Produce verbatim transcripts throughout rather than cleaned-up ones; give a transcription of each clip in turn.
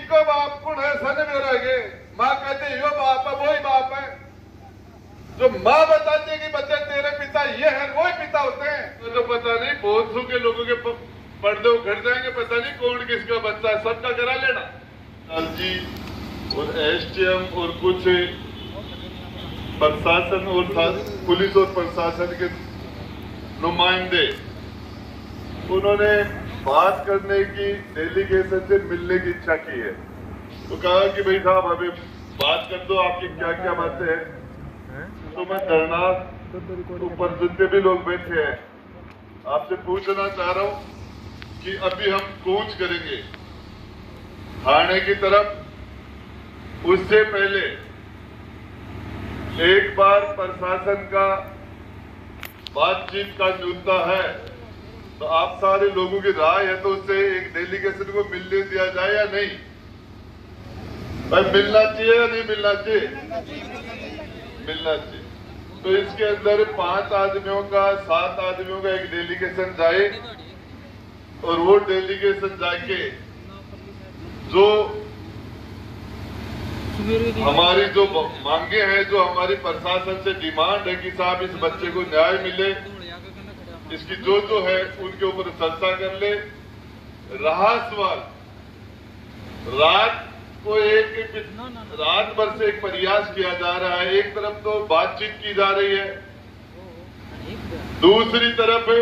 Chico बाप कुण है सन मेरा माँ कहते यो बाप है वही बाप है। जो माँ बताती है कि बच्चे तेरे पिता ये है वही पिता होते हैं। तो, तो पता नहीं बहुत सौ के लोगों के पर्दे उखड़ जाएंगे, पता नहीं कौन किसका बच्चा है, सबका करा लेना। लाल जी और एसटीएम और कुछ प्रशासन और पुलिस और प्रशासन के नुमाइंदे उन्होंने बात करने की डेलीगेशन से मिलने की इच्छा की है। तो कहा कि भाई साहब अभी बात कर दो, आपकी क्या क्या बातें हैं। तो मैं धरना ऊपर जितने भी लोग बैठे हैं आपसे पूछना चाह रहा हूं कि अभी हम कूच करेंगे थाने की तरफ। उससे पहले एक बार प्रशासन का बातचीत का न्यूनता है, तो आप सारे लोगों की राय है तो उससे एक डेलीगेशन को मिलने दिया जाए या नहीं। भाई मिलना चाहिए या नहीं मिलना चाहिए? मिलना चाहिए। तो इसके अंदर पांच आदमियों का सात आदमियों का एक डेलीगेशन जाए और वो डेलीगेशन जाके जो हमारी जो मांगे हैं, जो हमारी प्रशासन से डिमांड है कि साहब इस बच्चे को न्याय मिले, इसकी जो जो है उनके ऊपर चर्चा कर ले। रहा सवाल रात को एक रात भर से एक प्रयास किया जा रहा है, एक तरफ तो बातचीत की जा रही है, दूसरी तरफ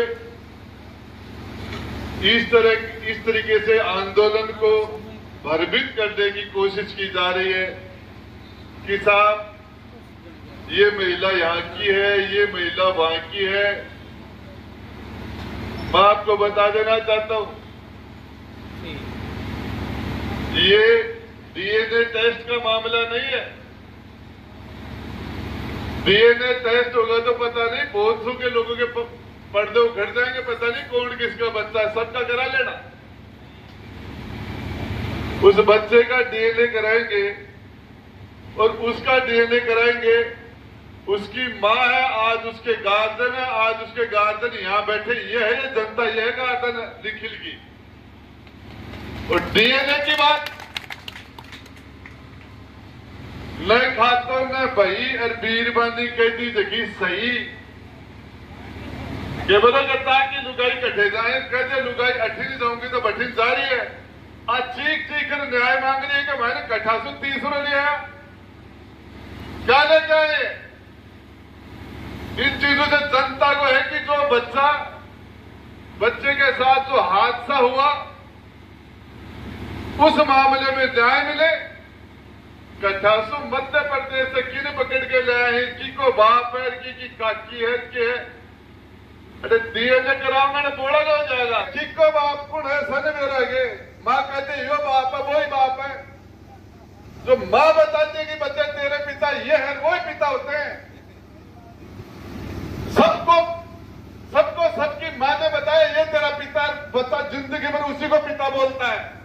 इस तरह इस तरीके से आंदोलन को भयभीत करने की कोशिश की जा रही है कि साहब ये महिला यहाँ की है, ये महिला वहां की है। मैं आपको बता देना चाहता हूं, ये डीएनए टेस्ट का मामला नहीं है। डीएनए टेस्ट होगा तो पता नहीं बहुत सौ के लोगों के पर्दे उखड़ जाएंगे, पता नहीं कौन किसका बच्चा है, सबका करा लेना। उस बच्चे का डीएनए कराएंगे और उसका डीएनए कराएंगे। उसकी माँ है, आज उसके गार्जियन है, आज उसके गार्जियन यहाँ बैठे, ये है ये जनता, ये है गार्जियन निखिल की। और डीएनए की बात न खातो न भाई और बीरबानी कहती जगी सही के बोलो करता कि लुगाई कटे जाए, कहते लुगाई अठी नहीं जाऊंगी तो बठीन जा रही है। आज चीख चीख कर न्याय मांग रही है कि मैंने कट्ठा सौ तीस रुपये लिया, क्या लेके आए? इन चीजों से जनता को है कि जो बच्चा बच्चे के साथ जो हादसा हुआ उस मामले में न्याय मिले। कट्ठासु मध्य प्रदेश से किन पकड़ के ले आए, की को बाप है, की की काकी है, के है। अरे डीएनए कराऊंगा ना बोला हो जाएगा। चिको बाप कुण है सन मेरा गे माँ कहते यो बाप है वही बाप है। जो माँ बताती है कि बच्चे तेरे पिता ये है वही पिता होते हैं। सबको सबको सबकी माँ ने बताया ये तेरा पिता, बच्चा जिंदगी भर उसी को पिता बोलता है।